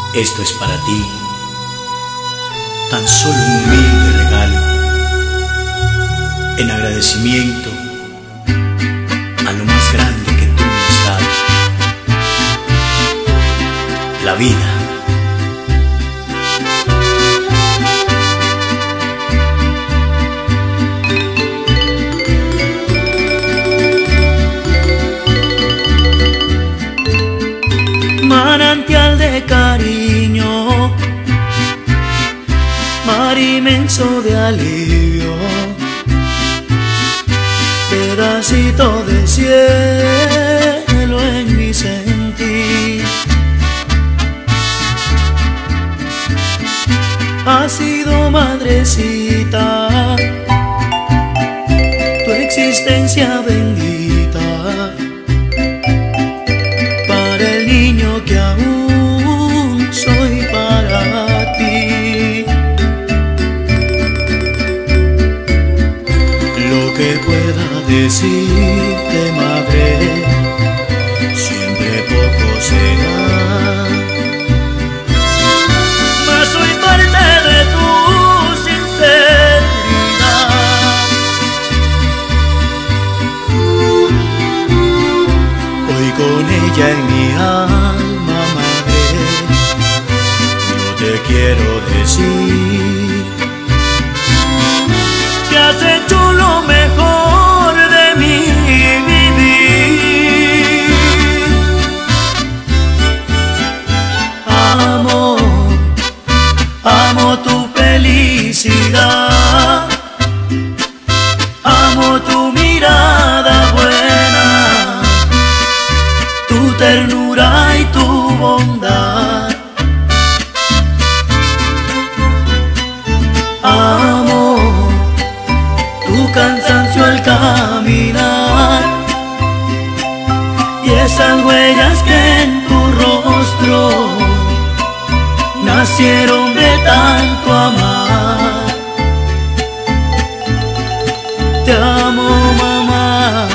Esto es para ti, tan solo un humilde regalo, en agradecimiento a lo más grande que tú me has dado, la vida. Manantial de cariño, mar inmenso de alivio, pedacito de cielo en mi sentir. Has sido madrecita, tu existencia bendita, que aún soy para ti. Lo que pueda decirte, madre, siempre poco será, mas soy parte de tu sinceridad. Hoy con ella en mi alma, te quiero decir que has hecho lo mejor de mi vivir. Amo, amo tu felicidad, amo tu mirada buena, tu ternura y tu bondad. Amo tu cansancio al caminar y esas huellas que en tu rostro nacieron de tanto amar. Te amo, mamá.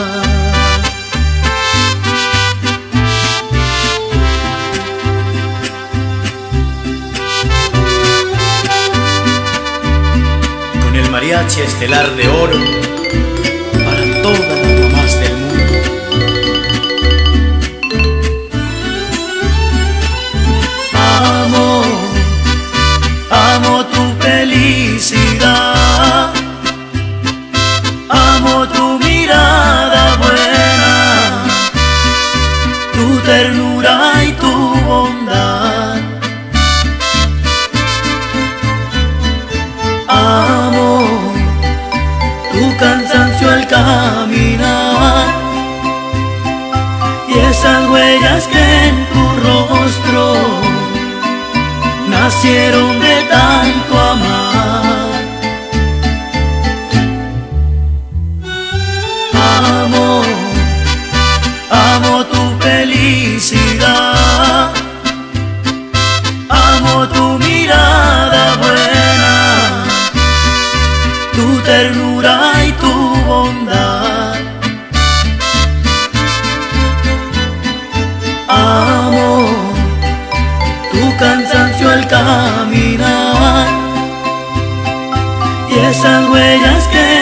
Mariachi estelar de oro para todas las mamás del mundo. Amo, amo tu felicidad, amo tu mirada buena, tu ternura y tu bondad. Amo tu cansancio al caminar y esas huellas que en tu rostro nacieron de tanto amar. Amo, amo tu felicidad, amo tu mirada buena, tu ternura y tu bondad. Amo tu cansancio al caminar y esas huellas que